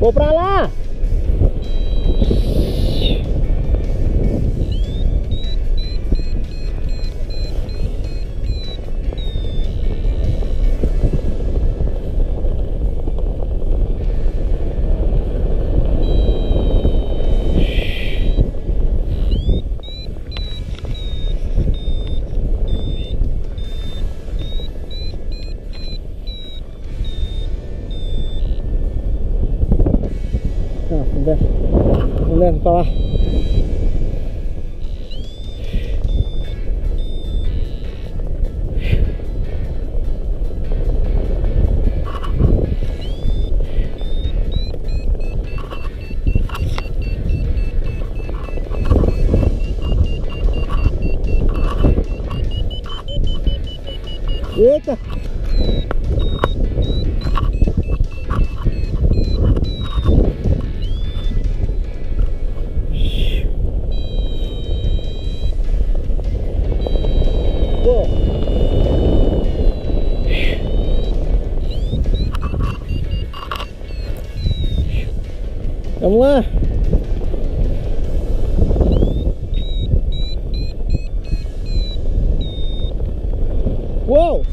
Vou pra lá! Vamos pra lá. Eita! Vamos lá. Uou!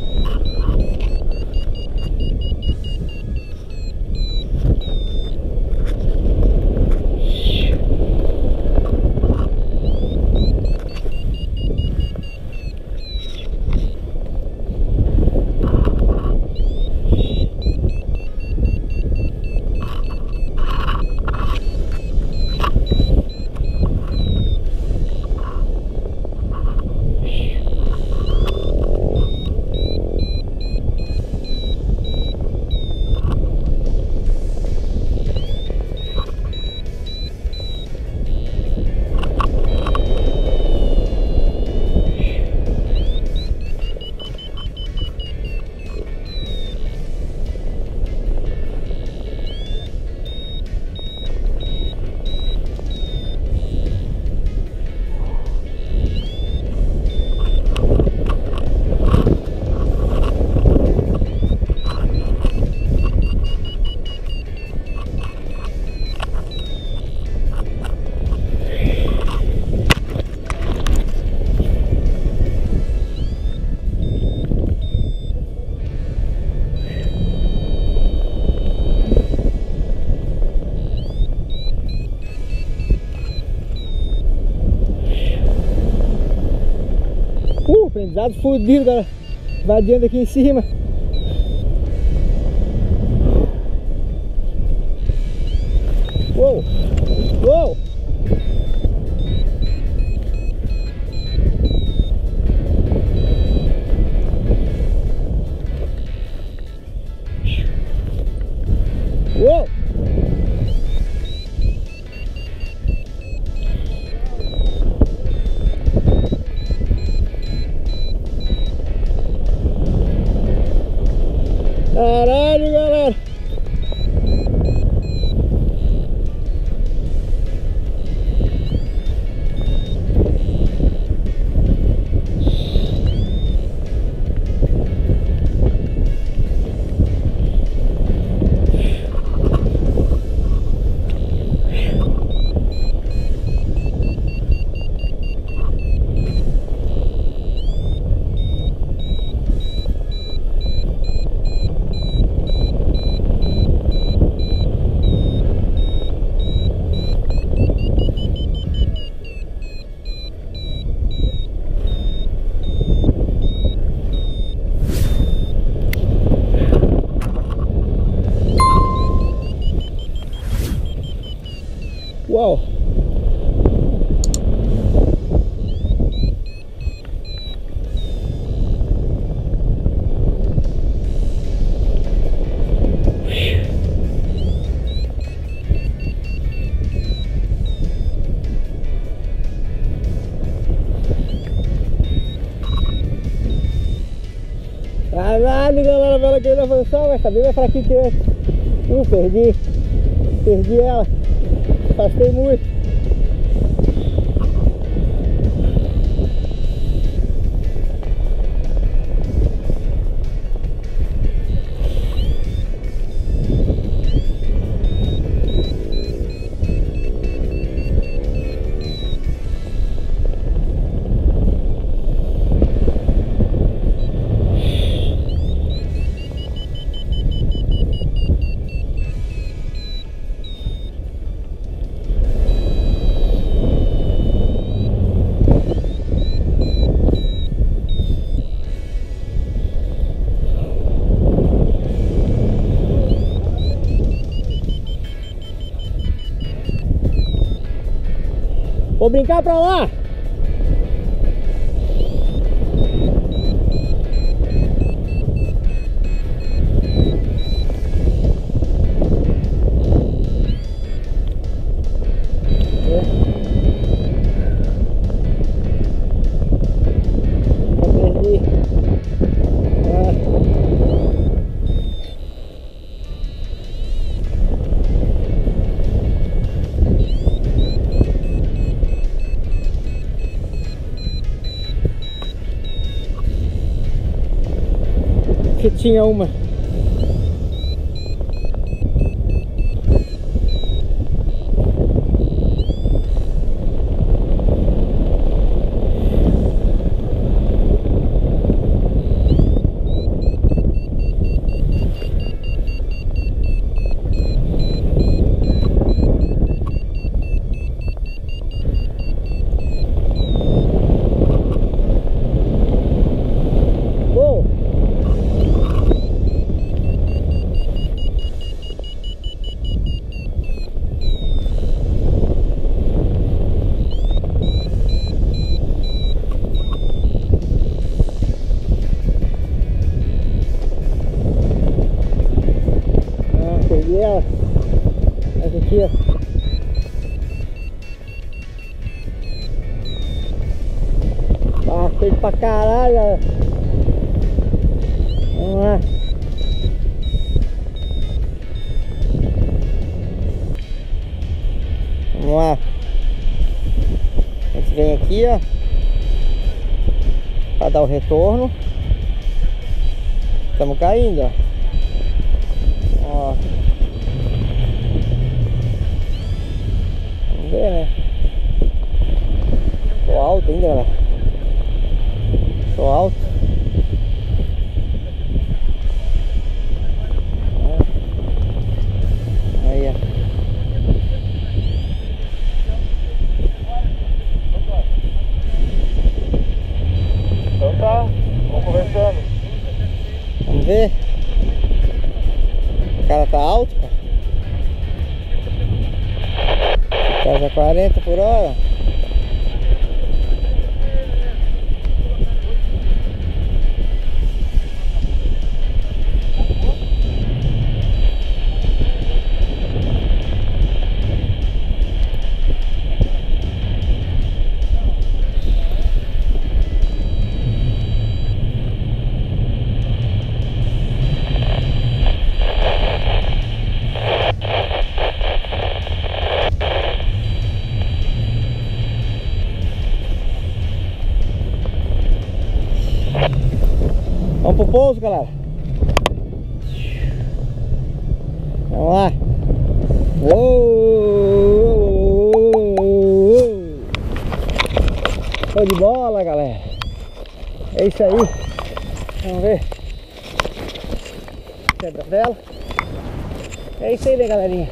Aprendizado fudido, galera. Vadiando aqui em cima. Uou! Uou! Uou! Caralho, galera! Uau! Caralho, galera, a vela querendo avançar, mas tá bem mais fraquinho que esse. Perdi ela. Afastei muito. Vou brincar pra lá. Que tinha uma. Peguei ela. Essa aqui, ó. Passei pra caralho, ó. Vamos lá. Vamos lá. A gente vem aqui, ó, pra dar o retorno. Estamos caindo, ó. Ó. Vamos ver, né? Tô alto ainda, galera. Tô alto. Aí, ó. Então tá, vamos conversando. Vamos ver. O cara tá alto, cara. Casa 40 por hora. Vamos pro pouso, galera. Vamos lá. Uou! Show de bola, galera. É isso aí. Vamos ver. Quebra dela. É isso aí, né, galerinha?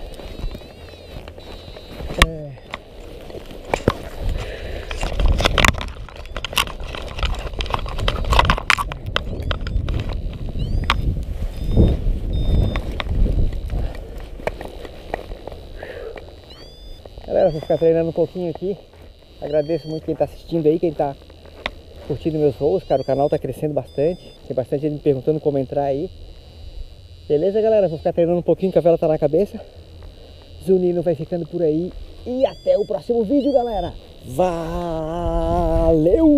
Galera, vou ficar treinando um pouquinho aqui. Agradeço muito quem tá assistindo aí, quem tá curtindo meus voos, cara. O canal tá crescendo bastante. Tem bastante gente me perguntando como entrar aí. Beleza, galera? Vou ficar treinando um pouquinho, que a vela tá na cabeça. Zunino vai ficando por aí. E até o próximo vídeo, galera. Valeu!